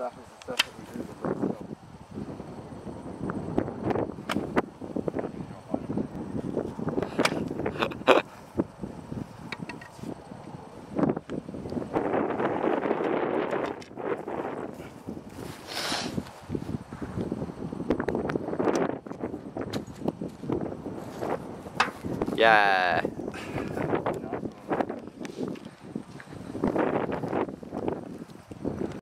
that is the stuff that we do the road. Yeah.